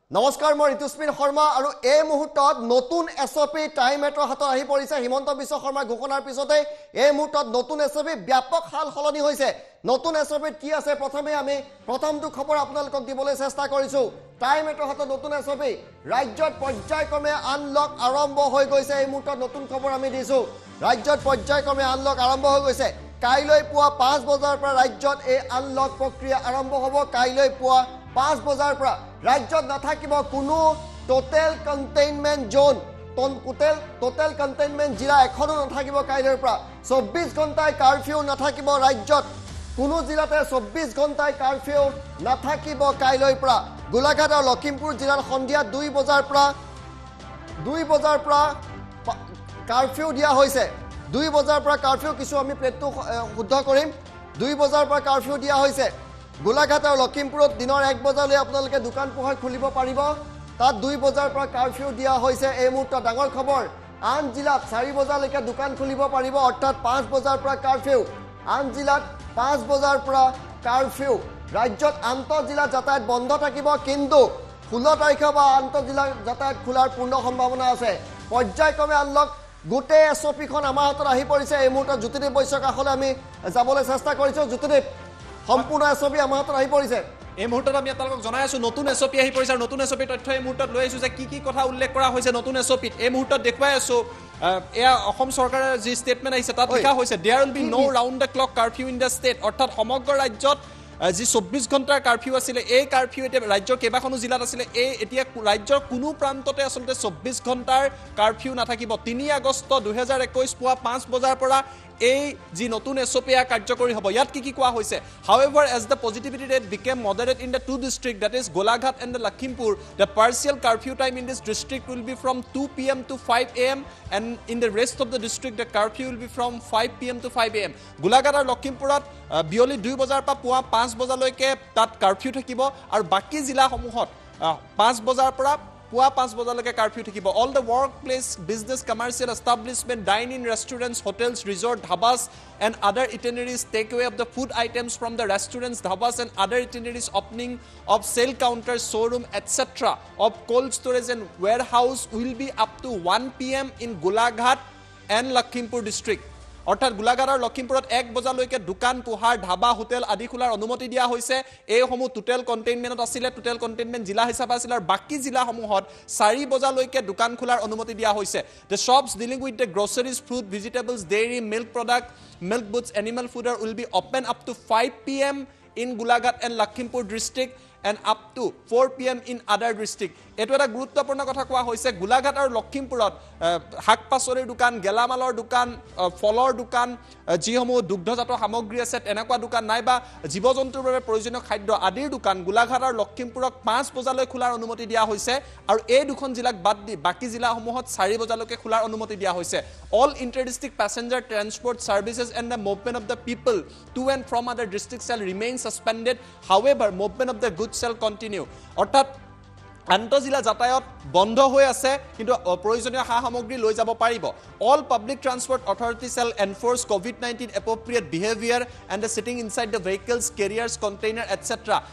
নমস্কাৰ মই ঋতুস্মিন শৰ্মা আৰু এই মুহূৰ্তত নতুন এছঅপি টাইম এটৰ হাতত আহি পৰিছে হিমন্ত বিশ্ব শৰ্মাৰ ঘোষণাৰ পিছতে এই মুহূৰ্তত নতুন এছঅপি ব্যাপক হাল সলনি হৈছে নতুন এছঅপিত কি আছে প্ৰথমে আমি প্ৰথমটো খবৰ আপোনালোকক দিবলৈ চেষ্টা কৰিছো টাইম এটৰ হাতত নতুন এছঅপি ৰাজ্যত পৰ্যায়ক্ৰমে আনলক আৰম্ভ হৈ গৈছে এই মুহূৰ্তত নতুন খবৰ আমি দিছো ৰাজ্যত পৰ্যায়ক্ৰমে আনলক আৰম্ভ হৈ গৈছে কাইলৈ পুৱা 5 বজাৰ পৰা ৰাজ্যত এই আনলক প্ৰক্ৰিয়া আৰম্ভ হ'ব কাইলৈ পুৱা 5 বজাৰ পৰা ৰাজ্যত নাথাকিব কোনো total containment zone total containment জিলা এখনো নাথাকিব কাইলৈৰ পৰা 24 ঘণ্টাই কাৰফিউ নাথাকিব ৰাজ্যত কোনো জিলাতে 24 ঘণ্টাই কাৰফিউ নাথাকিব কাইলৈৰ পৰা গোলাঘাট আৰু লখিমপুৰ জিলাৰ সন্ধিয়া 2 বজাৰ পৰা কাৰফিউ দিয়া হৈছে 2 বজাৰ পৰা কাৰফিউ কিছু আমি প্লেটটো শুদ্ধ কৰিম 2 বজাৰ পৰা কাৰফিউ দিয়া হৈছে গোলাঘাট আৰু লখিমপুৰত দিনৰ 1 বজালৈ আপোনালোকে দোকান পোহাৰ খুলিব পাৰিব তাত 2 বজাৰ পৰা কাৰফিউ দিয়া হৈছে এই মুহূৰ্তত ডাঙৰ খবৰ আন জিলাত 4 বজালৈকে দোকান খুলিব পাৰিব অৰ্থাৎ 5 বজাৰ পৰা কাৰফিউ আন জিলাত 5 বজাৰ পৰা কাৰফিউ ৰাজ্যত আন্তঃজিলা যাতায়াত বন্ধ থাকিব কিন্তু 16 তাৰিখে বা আন্তঃজিলা যাতায়াত খোলাৰ পূৰ্ণ সম্ভাৱনা আছে পৰ্যায়ক্ৰমে আনলক গোটে এছঅপিখন আমাৰ হাতত আহি পৰিছে এই মুহূৰ্তত জ্যোতিদেৱ বৈশ্যৰ কাষলৈ আমি যাবলৈ চেষ্টা কৰিছো জ্যোতিদেৱ সম্পূৰ্ণ এছঅপি আমাৰ হাতত আহি পৰিছে এই মুহূৰ্তত আমি আপোনালোকক জনাই আছো নতুন এছঅপি আহি পৰিছে আৰু নতুন এছঅপি তথ্য এই মুহূৰ্তত লৈ আহিছো যে কি কথা উল্লেখ কৰা হৈছে নতুন এছঅপিত এই মুহূৰ্তত দেখুৱাই আছো এয়া অসম চৰকাৰৰ যি ষ্টেটমেণ্ট আহিছে তাত লিখা হৈছে there will be no round the clock curfew in the state অৰ্থাৎ সমগ্ৰ ৰাজ্যত যি 24 ঘণ্টাৰ কাৰফিউ আছিলে এই কাৰফিউ এতিয়া ৰাজ্যৰ কেইবাখনো জিলাত আছিলে এই এতিয়া ৰাজ্যৰ কোনো প্ৰান্ততে আচলতে 24 ঘণ্টাৰ কাৰফিউ নাথাকিব 3 আগষ্ট 2021 পুৱা 5 বজাৰ পৰা এই যি নতুন এছঅপি কাৰ্যকৰী হ'ব ইয়াত কি কোৱা হৈছে however as the positivity rate became moderate in the two districts that is Golaghat and the Lakhimpur the partial curfew time in this district will be from 2 p.m. to 5 a.m. and in the rest of the district the curfew will be from 5 p.m. to 5 a.m. Golaghat আৰু লখিমপুৰত বিয়লি 2 বজাৰ পৰা পুৱা 5 বজালৈকে তাত curfew থাকিব আৰু বাকি জিলাসমূহত 5 বজাৰ পৰা পুৱা 5 বজালৈকে কাৰফিউ থাকিব all the workplace business commercial establishment dine in restaurants hotels resort dhabas and other itineraries take away of the food items from the restaurants dhabas and other itineraries opening of sale counters showroom etc of cold storage and warehouse will be up to 1 p.m. in Golaghat and Lakhimpur district অৰ্থাৎ গোলাঘাট আৰু লখিমপুৰত 1 বজালৈকে দোকান পোহাৰ dhaba hotel আদি খোলাৰ অনুমতি দিয়া হৈছে এই সমূহ টোটেল কন্টেইনমেন্টত আছিল টোটেল কন্টেইনমেন্ট জিলা হিচাপে আছিল আৰু বাকি জিলাসমূহত 4 বজালৈকে দোকান খোলাৰ অনুমতি দিয়া হৈছে the shops dealing with the groceries fruit vegetables dairy milk product milk goods animal food will be open up to 5 p.m. in Golaghat and Lakhimpur district and up to 4 p.m. in other district এটো এটা গুৰুত্বপূৰ্ণ কথা কোৱা হৈছে গোলাঘাট আৰু লখিমপুৰত হাক পাচলিৰ দোকান গেলামালৰ দোকান ফলৰ দোকান যিসমূহ দুগ্ধজাত সামগ্ৰী আছে এনেকুৱা দোকান নাইবা জীৱ-জন্তুৰ বাবে প্ৰয়োজনীয় খাদ্য আদিৰ দোকান গোলাঘাট আৰু লখিমপুৰক 5 বজালৈ খোলাৰ অনুমতি দিয়া হৈছে আৰু এই দুখন জিলাক বাদ দি বাকি জিলাসমূহত 4 বজালৈকে খোলাৰ অনুমতি দিয়া হৈছে all inter-district passenger transport services and the movement of the people to and from other districts shall remain suspended however movement of the goods shall continue অৰ্থাৎ আন্তঃজিলা যাতায়াত বন্ধ হৈ আছে কিন্তু প্ৰয়োজনীয় সামগ্ৰী লৈ যাব পাৰিব all public transport authorities shall enforce covid-19 appropriate behavior and the sitting inside the vehicles carriers container etc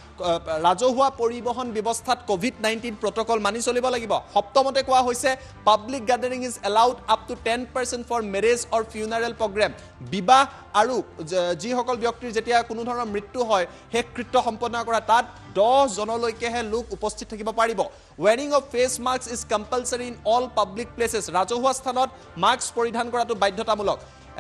ৰাজহুৱা পৰিবহন ব্যৱস্থাত covid-19 protocol মানি চলিব লাগিব সপ্তমতে কোৱা হৈছে public gathering is allowed up to 10% for marriage or funeral program বিবাহ আৰু যিসকল ব্যক্তিৰ যেতিয়া কোনো ধৰণৰ মৃত্যু হয় হেকৃত্য সম্পন্ন কৰা তাত 10 জনলৈকেহে লোক উপস্থিত থাকিব পাৰিব wearing of face masks is compulsory in all public places ৰাজহুৱা স্থানত মাস্ক পৰিধান কৰাটো বাধ্যতামূলক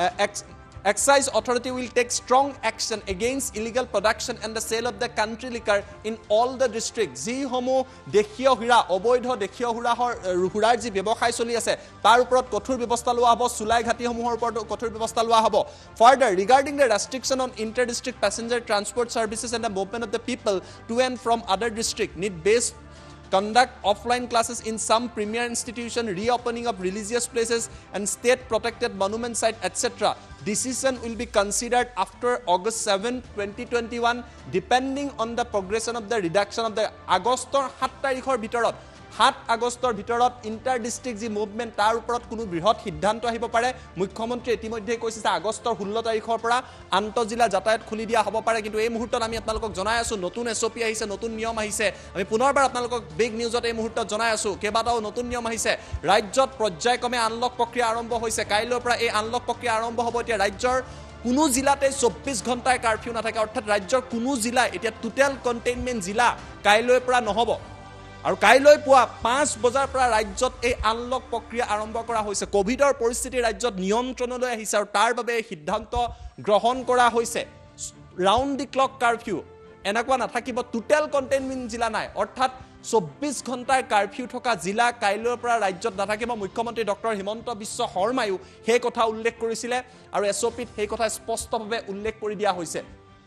Excise authority will take strong action against illegal production and the sale of the country liquor in all the districts. যি সমূহ দেশীয় হীৰা অবৈধ দেশীয় হুৰাৰ যি ব্যৱসায় চলি আছে তাৰ ওপৰত কঠোৰ ব্যৱস্থা লোৱা হ'ব চুলাই ঘাটিসমূহৰ ওপৰত কঠোৰ ব্যৱস্থা লোৱা হ'ব further regarding the restriction on inter-district passenger transport services and the movement of the people to and from other district need based conduct offline classes in some premier institution reopening of religious places and state protected monument site etc decision will be considered after August 7 2021 depending on the progression of the reduction of the আগষ্টৰ 7 তাৰিখৰ ভিতৰত 7 আগষ্টৰ ভিতৰত inter district যি movement তাৰ ওপৰত কোনো বৃহৎ সিদ্ধান্ত আহিব পাৰে মুখ্যমন্ত্ৰী ইতিমধ্যে কৈছে যে আগষ্টৰ 16 তাৰিখৰ পৰা আন্তঃজিলা যাতায়াত খুলি দিয়া হ'ব পাৰে কিন্তু এই মুহূৰ্তত আমি আপোনালোকক জনাই আছো নতুন এছঅপি আহিছে নতুন নিয়ম আহিছে আমি পুনৰবাৰ আপোনালোকক বিগ নিউজত এই মুহূৰ্তত জনাই আছো কেইবাটাও নতুন নিয়ম আহিছে ৰাজ্যত পৰ্যায়ক্ৰমে আনলক প্ৰক্ৰিয়া আৰম্ভ হৈছে কাইলৈৰ পৰা এই আনলক প্ৰক্ৰিয়া আৰম্ভ হ'ব এতিয়া ৰাজ্যৰ কোনো জিলাতে 24 ঘণ্টাৰ কাৰফিউ নাথাকে অৰ্থাৎ ৰাজ্যৰ কোনো জিলা এতিয়া টোটেল কণ্টেইনমেণ্ট জিলা কাইলৈৰ পৰা নহ'ব আৰু কাইলৈ পুৱা 5 বজাৰ পৰা ৰাজ্যত এই আনলক প্ৰক্ৰিয়া আৰম্ভ কৰা হৈছে কোভিডৰ পৰিস্থিতি ৰাজ্যত নিয়ন্ত্ৰণলৈ আহিছে আৰু তাৰ বাবে এই সিদ্ধান্ত গ্ৰহণ কৰা হৈছে ৰাউণ্ড দি ক্লক কাৰফিউ এনেকুৱা নাথাকিব টোটেল কণ্টেইনমেণ্ট জিলা নাই অৰ্থাৎ 24 ঘণ্টাৰ কাৰফিউ থকা জিলা কাইলৈৰ পৰা ৰাজ্যত নাথাকিব মুখ্যমন্ত্ৰী ডক্টৰ হিমন্ত বিশ্ব শৰ্মায়ো সেই কথা উল্লেখ কৰিছিলে আৰু এছঅপিত সেই কথা স্পষ্টভাৱে উল্লেখ কৰি দিয়া হৈছে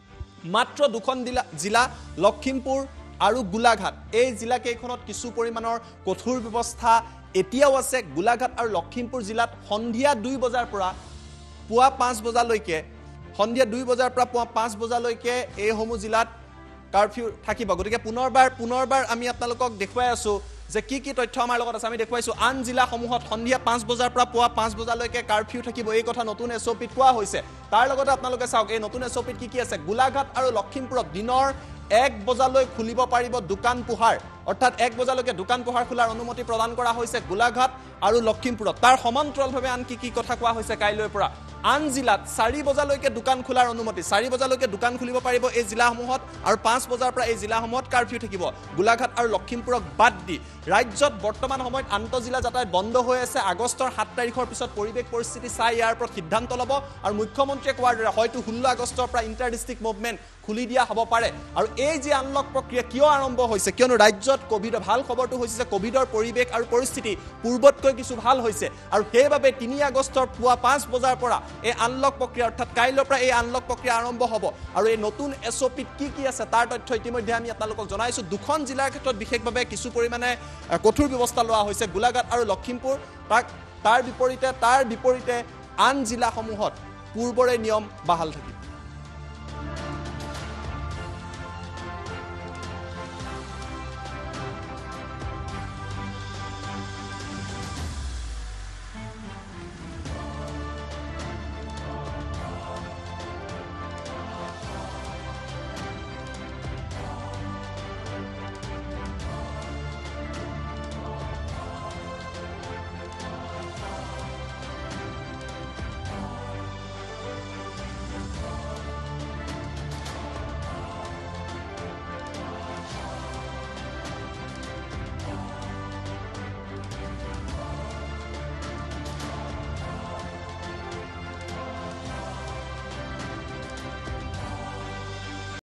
মাত্ৰ দুখন জিলা লখিমপুৰ আৰু গোলাঘাট এই জিলা কেইখনত কিছু পৰিমাণৰ কঠোৰ ব্যৱস্থা এতিয়াও আছে গোলাঘাট আৰু লখিমপুৰ জিলাত সন্ধিয়া 2 বজাৰ পৰা পুৱা 5 বজালৈকে সন্ধিয়া 2 বজাৰ পৰা পুৱা 5 বজালৈকে এই সমূহ জিলাত কাৰফিউ থাকিব গতিকে পুনৰবাৰ আমি আপোনালোকক দেখুৱাই আছো যে কি তথ্য আমাৰ লগত আছে আমি দেখুৱাইছো আন জিলাসমূহত সন্ধিয়া 5 বজাৰ পৰা পুৱা 5 বজালৈকে কাৰফিউ থাকিব এই কথা নতুন এছঅপিত কোৱা হৈছে তাৰ লগতে আপোনালোকে চাওক এই নতুন এছঅপিত কি আছে গোলাঘাট আৰু লখিমপুৰত দিনৰ 1 বজালৈ খুলিব পাৰিব দোকান পোহাৰ অৰ্থাৎ 1 বজালৈকে দোকান পোহাৰ খোলাৰ অনুমতি প্ৰদান কৰা হৈছে গোলাঘাট আৰু লখিমপুৰত তাৰ সমান্তৰালভাৱে আন কি কথা কোৱা হৈছে কাইলৈৰ পৰা আন জিলাত 4 বজালৈকে দোকান খোলাৰ অনুমতি 4 বজালৈকে দোকান খুলিব পাৰিব এই জিলাসমূহত আৰু 5 বজাৰ পৰা এই জিলাসমূহত কাৰফিউ থাকিব গোলাঘাট আৰু লখিমপুৰক বাদ দি ৰাজ্যত বৰ্তমান সময়ত আন্তঃজিলা যাতায়াত বন্ধ হৈ আছে আগষ্টৰ 7 তাৰিখৰ পিছত পৰিৱেশ পৰিস্থিতি চাই ইয়াৰ ওপৰত সিদ্ধান্ত ল'ব আৰু মুখ্যমন্ত্ৰীয়ে কোৱাৰ দৰে হয়তো 16 আগষ্টৰ পৰা ইণ্টাৰ ডিষ্ট্ৰিক্ট মুভমেণ্ট খুলি দিয়া হ'ব পাৰে আৰু এই যে আনলক প্ৰক্ৰিয়া কিয় আৰম্ভ হৈছে কিয়নো ৰাজ্যত কোভিডৰ ভাল খবৰটো হৈছে যে কোভিডৰ পৰিৱেশ আৰু পৰিস্থিতি পূৰ্বতকৈ কিছু ভাল হৈছে আৰু সেইবাবে 3 আগষ্টৰ পুৱা 5 বজাৰ পৰা এই আনলক প্ৰক্ৰিয়া অৰ্থাৎ কাইলৈৰ পৰা এই আনলক প্ৰক্ৰিয়া আৰম্ভ হ'ব আৰু এই নতুন এছঅপিত কি আছে তাৰ তথ্য ইতিমধ্যে আমি আপোনালোকক জনাইছো দুখন জিলাৰ ক্ষেত্ৰত বিশেষভাৱে কিছু পৰিমাণে কঠোৰ ব্যৱস্থা লোৱা হৈছে গোলাঘাট আৰু লখিমপুৰ তাৰ বিপৰীতে আন জিলাসমূহত পূৰ্বৰে নিয়ম বাহাল থাকিব